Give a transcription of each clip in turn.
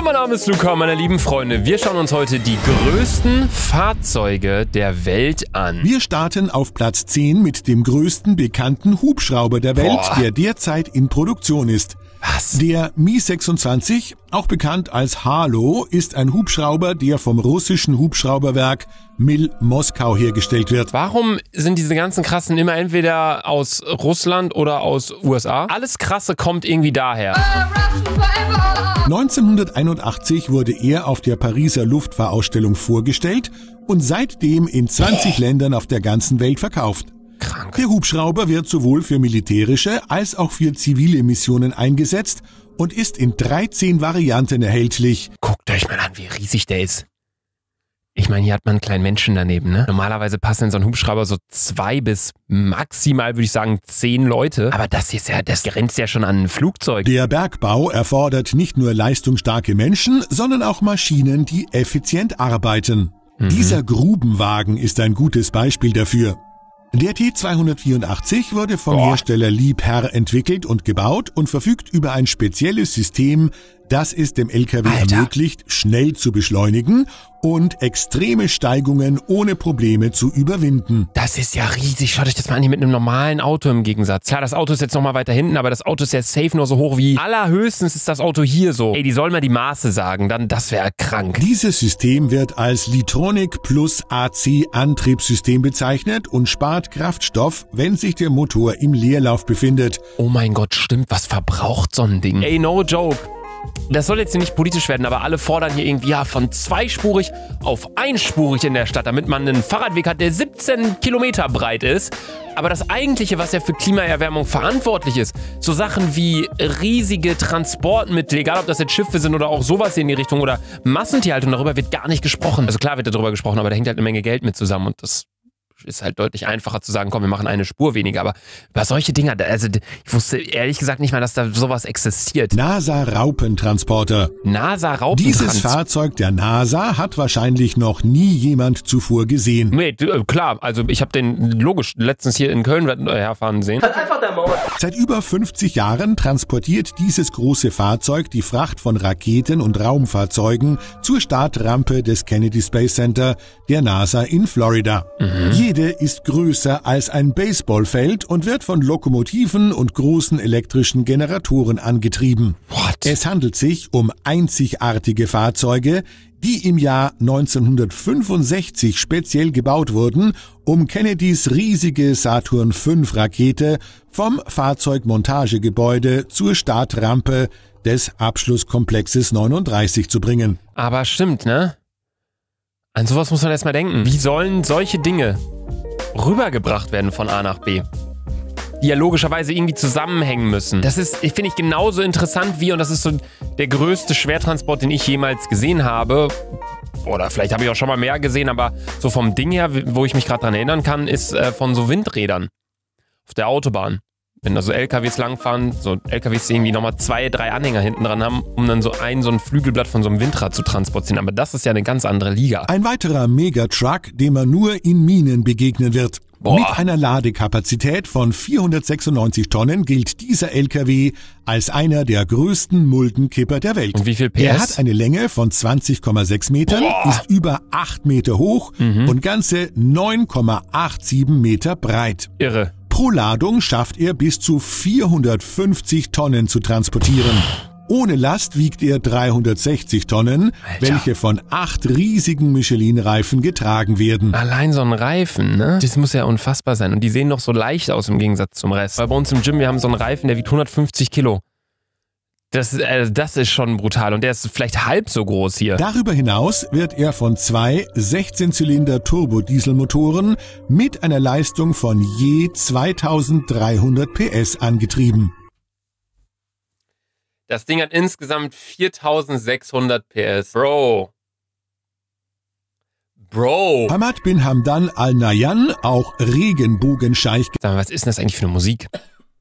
Hallo, mein Name ist Luca, meine lieben Freunde. Wir schauen uns heute die größten Fahrzeuge der Welt an. Wir starten auf Platz 10 mit dem größten bekannten Hubschrauber der Welt, der derzeit in Produktion ist. Was? Der Mi-26, auch bekannt als Halo, ist ein Hubschrauber, der vom russischen Hubschrauberwerk Mil Moskau hergestellt wird. Warum sind diese ganzen krassen immer entweder aus Russland oder aus USA? Alles Krasse kommt irgendwie daher. 1981 wurde er auf der Pariser Luftfahrausstellung vorgestellt und seitdem in 20 Ländern auf der ganzen Welt verkauft. Krank. Der Hubschrauber wird sowohl für militärische als auch für zivile Missionen eingesetzt und ist in 13 Varianten erhältlich. Guckt euch mal an, wie riesig der ist. Ich meine, hier hat man einen kleinen Menschen daneben, ne? Normalerweise passen in so einen Hubschrauber so 2 bis maximal, würde ich sagen, 10 Leute. Aber das ist ja, das grenzt ja schon an ein Flugzeug. Der Bergbau erfordert nicht nur leistungsstarke Menschen, sondern auch Maschinen, die effizient arbeiten. Dieser Grubenwagen ist ein gutes Beispiel dafür. Der T284 wurde vom Hersteller Liebherr entwickelt und gebaut und verfügt über ein spezielles System, das es dem LKW ermöglicht, schnell zu beschleunigen und extreme Steigungen ohne Probleme zu überwinden. Das ist ja riesig. Schaut euch das mal an, hier mit einem normalen Auto im Gegensatz. Klar, das Auto ist jetzt nochmal weiter hinten, aber das Auto ist ja safe nur so hoch wie allerhöchstens ist das Auto hier so. Ey, die sollen mal die Maße sagen, dann das wäre krank. Dieses System wird als Litronic Plus AC Antriebssystem bezeichnet und spart Kraftstoff, wenn sich der Motor im Leerlauf befindet. Oh mein Gott, stimmt, was verbraucht so ein Ding? Ey, no joke. Das soll jetzt hier nicht politisch werden, aber alle fordern hier irgendwie von zweispurig auf einspurig in der Stadt, damit man einen Fahrradweg hat, der 17 Kilometer breit ist. Aber das Eigentliche, was ja für Klimaerwärmung verantwortlich ist, so Sachen wie riesige Transportmittel, egal ob das jetzt Schiffe sind oder auch sowas in die Richtung oder Massentierhaltung, darüber wird gar nicht gesprochen. Also klar wird darüber gesprochen, aber da hängt halt eine Menge Geld mit zusammen und das ist halt deutlich einfacher zu sagen, komm, wir machen eine Spur weniger. Aber über solche Dinger, also ich wusste ehrlich gesagt nicht mal, dass da sowas existiert. NASA-Raupentransporter. NASA-Raupentransporter? Dieses Fahrzeug der NASA hat wahrscheinlich noch nie jemand zuvor gesehen. Nee, klar, also ich habe den logisch letztens hier in Köln herfahren sehen. Seit über 50 Jahren transportiert dieses große Fahrzeug die Fracht von Raketen und Raumfahrzeugen zur Startrampe des Kennedy Space Center der NASA in Florida. Jede ist größer als ein Baseballfeld und wird von Lokomotiven und großen elektrischen Generatoren angetrieben. Es handelt sich um einzigartige Fahrzeuge, die im Jahr 1965 speziell gebaut wurden, um Kennedys riesige Saturn-V-Rakete vom Fahrzeugmontagegebäude zur Startrampe des Abschlusskomplexes 39 zu bringen. Aber stimmt, ne? An sowas muss man erstmal denken. Wie sollen solche Dinge rübergebracht werden von A nach B? Die ja logischerweise irgendwie zusammenhängen müssen. Das ist, finde ich, genauso interessant wie, und das ist so der größte Schwertransport, den ich jemals gesehen habe. Oder vielleicht habe ich auch schon mal mehr gesehen, aber so vom Ding her, wo ich mich gerade dran erinnern kann, ist von so Windrädern auf der Autobahn. Wenn da so LKWs langfahren, so LKWs, die irgendwie nochmal 2, 3 Anhänger hinten dran haben, um dann so ein Flügelblatt von so einem Windrad zu transportieren. Aber das ist ja eine ganz andere Liga. Ein weiterer Megatruck, dem man nur in Minen begegnen wird. Mit einer Ladekapazität von 496 Tonnen gilt dieser LKW als einer der größten Muldenkipper der Welt. Und wie viel PS? Er hat eine Länge von 20,6 Metern, ist über 8 Meter hoch und ganze 9,87 Meter breit. Irre. Pro Ladung schafft er bis zu 450 Tonnen zu transportieren. Ohne Last wiegt er 360 Tonnen, welche von 8 riesigen Michelin-Reifen getragen werden. Allein so ein Reifen, ne? Das muss ja unfassbar sein. Und die sehen noch so leicht aus im Gegensatz zum Rest. Weil bei uns im Gym, wir haben so einen Reifen, der wiegt 150 Kilo. Das ist schon brutal. Und der ist vielleicht halb so groß hier. Darüber hinaus wird er von 2 16-Zylinder-Turbodieselmotoren mit einer Leistung von je 2300 PS angetrieben. Das Ding hat insgesamt 4600 PS. Bro. Hamad bin Hamdan Al Nahyan, auch Regenbogenscheich. Sag mal, was ist denn das eigentlich für eine Musik?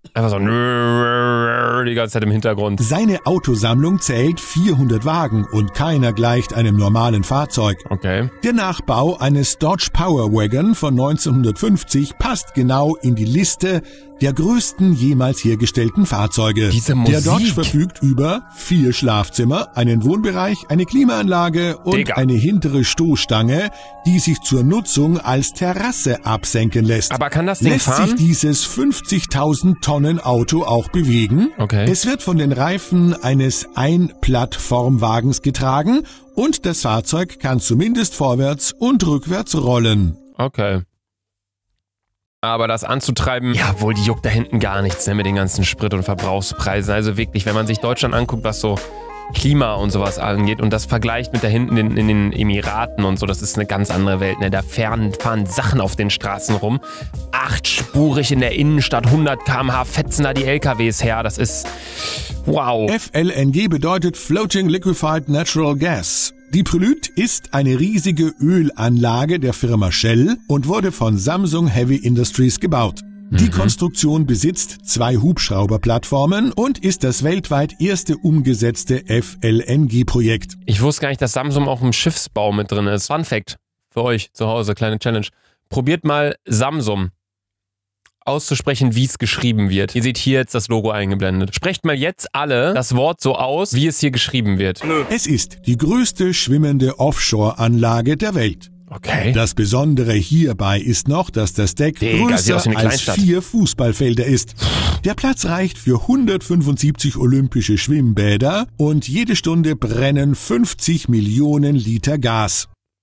Einfach so die ganze Zeit im Hintergrund. Seine Autosammlung zählt 400 Wagen und keiner gleicht einem normalen Fahrzeug. Okay. Der Nachbau eines Dodge Power Wagon von 1950 passt genau in die Liste der größten jemals hergestellten Fahrzeuge. Diese Musik. Der Dodge verfügt über 4 Schlafzimmer, einen Wohnbereich, eine Klimaanlage und eine hintere Stoßstange, die sich zur Nutzung als Terrasse absenken lässt. Aber kann das Ding Lässt fahren? sich dieses 50.000 Tonnen Auto auch bewegen? Okay. Es wird von den Reifen eines Einplattformwagens getragen und das Fahrzeug kann zumindest vorwärts und rückwärts rollen. Okay. Aber das anzutreiben, ja, wohl, die juckt da hinten gar nichts, ne, mit den ganzen Sprit- und Verbrauchspreisen. Also wirklich, wenn man sich Deutschland anguckt, was so Klima und sowas angeht und das vergleicht mit da hinten in den Emiraten und so, das ist eine ganz andere Welt, ne. Da fahren Sachen auf den Straßen rum. 8-spurig in der Innenstadt, 100 km/h fetzen da die LKWs her. Das ist, wow. FLNG bedeutet Floating Liquefied Natural Gas. Die Prelude ist eine riesige Ölanlage der Firma Shell und wurde von Samsung Heavy Industries gebaut. Die Konstruktion besitzt 2 Hubschrauberplattformen und ist das weltweit erste umgesetzte FLNG-Projekt. Ich wusste gar nicht, dass Samsung auch im Schiffsbau mit drin ist. Fun Fact für euch zu Hause, kleine Challenge. Probiert mal Samsung auszusprechen, wie es geschrieben wird. Ihr seht hier jetzt das Logo eingeblendet. Sprecht mal jetzt alle das Wort so aus, wie es hier geschrieben wird. Es ist die größte schwimmende Offshore-Anlage der Welt. Okay. Das Besondere hierbei ist noch, dass das Deck sieht größer aus wie eine als Kleinstadt. 4 Fußballfelder ist. Der Platz reicht für 175 olympische Schwimmbäder und jede Stunde brennen 50 Millionen Liter Gas.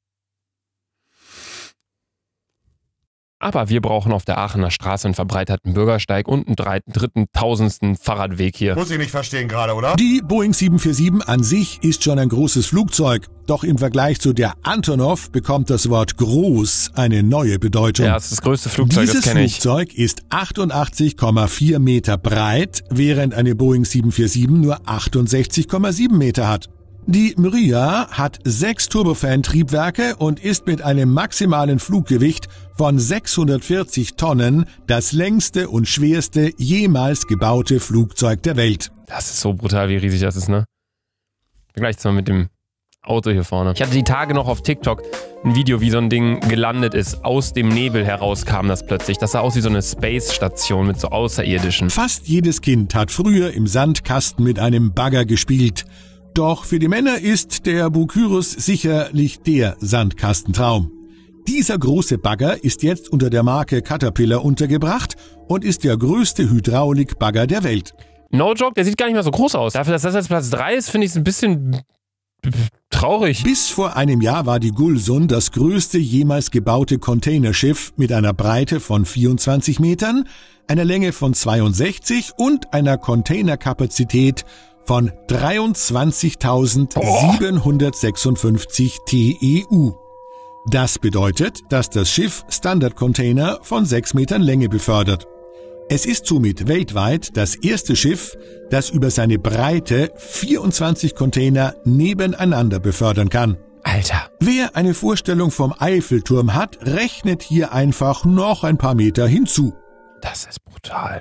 Aber wir brauchen auf der Aachener Straße einen verbreiterten Bürgersteig und einen dritten tausendsten Fahrradweg hier. Muss ich nicht verstehen gerade, oder? Die Boeing 747 an sich ist schon ein großes Flugzeug. Doch im Vergleich zu der Antonov bekommt das Wort groß eine neue Bedeutung. Ja, das ist das größte Flugzeug, Dieses das kenne ich. Flugzeug ist 88,4 Meter breit, während eine Boeing 747 nur 68,7 Meter hat. Die Myria hat 6 Turbofan-Triebwerke und ist mit einem maximalen Fluggewicht von 640 Tonnen das längste und schwerste jemals gebaute Flugzeug der Welt. Das ist so brutal, wie riesig das ist, ne? Vergleicht mal mit dem Auto hier vorne. Ich hatte die Tage noch auf TikTok ein Video, wie so ein Ding gelandet ist. Aus dem Nebel heraus kam das plötzlich. Das sah aus wie so eine Space-Station mit so Außerirdischen. Fast jedes Kind hat früher im Sandkasten mit einem Bagger gespielt. Doch für die Männer ist der Bucyrus sicherlich der Sandkastentraum. Dieser große Bagger ist jetzt unter der Marke Caterpillar untergebracht und ist der größte Hydraulikbagger der Welt. No joke, der sieht gar nicht mehr so groß aus. Dafür, dass das jetzt Platz 3 ist, finde ich es ein bisschen traurig. Bis vor einem Jahr war die Gulsun das größte jemals gebaute Containerschiff mit einer Breite von 24 Metern, einer Länge von 62 und einer Containerkapazität von 23.756 TEU. Das bedeutet, dass das Schiff Standard-Container von 6 Metern Länge befördert. Es ist somit weltweit das erste Schiff, das über seine Breite 24 Container nebeneinander befördern kann. Alter. Wer eine Vorstellung vom Eiffelturm hat, rechnet hier einfach noch ein paar Meter hinzu. Das ist brutal.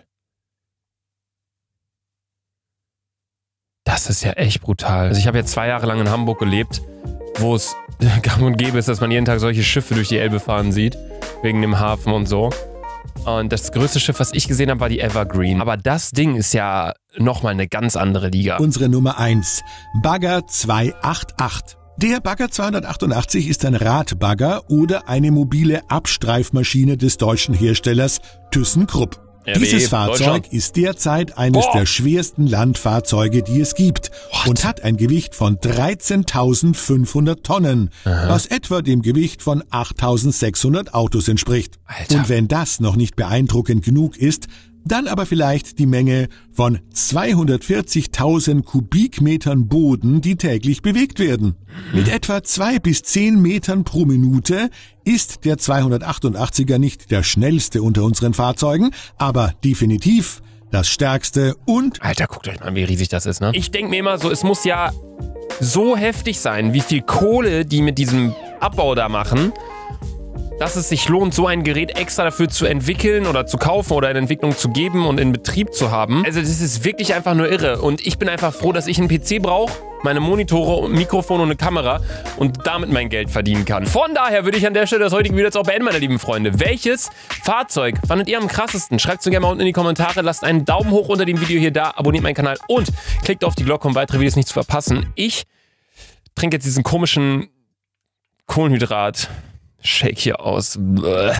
Das ist ja echt brutal. Also ich habe ja 2 Jahre lang in Hamburg gelebt, wo es gang und gäbe ist, dass man jeden Tag solche Schiffe durch die Elbe fahren sieht, wegen dem Hafen und so. Und das größte Schiff, was ich gesehen habe, war die Evergreen. Aber das Ding ist ja nochmal eine ganz andere Liga. Unsere Nummer 1, Bagger 288. Der Bagger 288 ist ein Radbagger oder eine mobile Abstreifmaschine des deutschen Herstellers ThyssenKrupp. Dieses Fahrzeug ist derzeit eines der schwersten Landfahrzeuge, die es gibt und hat ein Gewicht von 13.500 Tonnen, was etwa dem Gewicht von 8.600 Autos entspricht. Alter. Und wenn das noch nicht beeindruckend genug ist, dann aber vielleicht die Menge von 240.000 Kubikmetern Boden, die täglich bewegt werden. Mit etwa 2 bis 10 Metern pro Minute ist der 288er nicht der schnellste unter unseren Fahrzeugen, aber definitiv das stärkste und... Alter, guckt euch mal an, wie riesig das ist, ne? Ich denke mir immer so, es muss ja so heftig sein, wie viel Kohle die mit diesem Abbau da machen, dass es sich lohnt, so ein Gerät extra dafür zu entwickeln oder zu kaufen oder in Entwicklung zu geben und in Betrieb zu haben. Also das ist wirklich einfach nur irre. Und ich bin einfach froh, dass ich einen PC brauche, meine Monitore, Mikrofon und eine Kamera und damit mein Geld verdienen kann. Von daher würde ich an der Stelle das heutige Video jetzt auch beenden, meine lieben Freunde. Welches Fahrzeug fandet ihr am krassesten? Schreibt es mir gerne mal unten in die Kommentare, lasst einen Daumen hoch unter dem Video hier da, abonniert meinen Kanal und klickt auf die Glocke, um weitere Videos nicht zu verpassen. Ich trinke jetzt diesen komischen Kohlenhydrat-Shake hier aus.